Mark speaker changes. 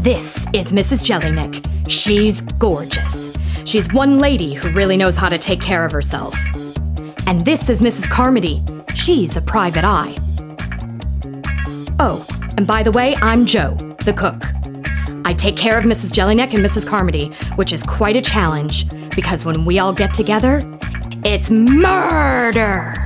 Speaker 1: This is Mrs. Jellineck. She's gorgeous. She's one lady who really knows how to take care of herself. And this is Mrs. Carmody. She's a private eye. Oh, and by the way, I'm Joe, the cook. I take care of Mrs. Jellineck and Mrs. Carmody, which is quite a challenge, because when we all get together, it's murder!